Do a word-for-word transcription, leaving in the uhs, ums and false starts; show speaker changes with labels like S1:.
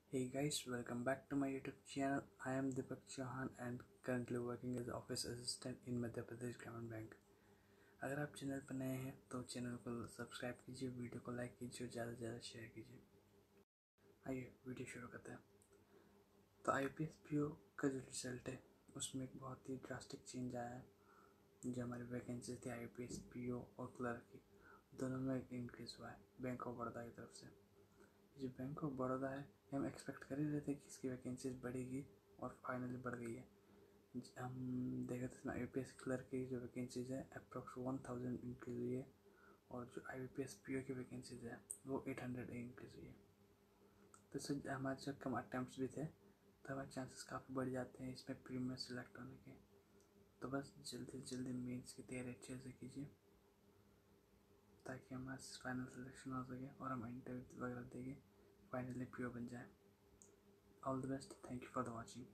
S1: Hey guys, welcome back to my YouTube channel. I am Deepak Chauhan and currently working as office assistant in Madhya Pradesh Gramin Bank. अगर आप channel पर नए हैं तो channel को subscribe कीजिए, video को लाइक कीजिए और ज़्यादा से ज़्यादा शेयर कीजिए। आइए वीडियो शुरू करते हैं। तो I P S P O का जो रिजल्ट है उसमें एक बहुत ही ड्रास्टिक चेंज आया है। जो हमारी वैकेंसी थी I P S P O और क्लर्क की, दोनों में एक इंक्रीज़ हुआ है बैंक ऑफ बड़ौदा की तरफ से। जो बैंक ऑफ बड़ौदा है हम एक्सपेक्ट कर ही रहे थे कि इसकी वैकेंसीज बढ़ेगी और फाइनली बढ़ गई है। हम देखे थे इसमें आई पी एस क्लर्क की जो वैकेंसीज है अप्रॉक्स वन थाउजेंड इंक्रीज़ हुई है और जो I P S P O की वैकेंसीज है वो एट हंड्रेड इंक्रीज़ हुई है। तो इससे हमारे जो कम अटैम्प्ट भी थे तो हमारे चांसेस काफ़ी बढ़ जाते हैं इसमें प्रीमियम सेलेक्ट होने के। तो बस जल्दी जल्दी मेंस की तैयारी अच्छे से कीजिए ताकि हमारा फाइनल सिलेक्शन हो सके और हम इंटरव्यू वगैरह देंगे फाइनली पी ओ बन जाए। All the best. Thank you for the watching.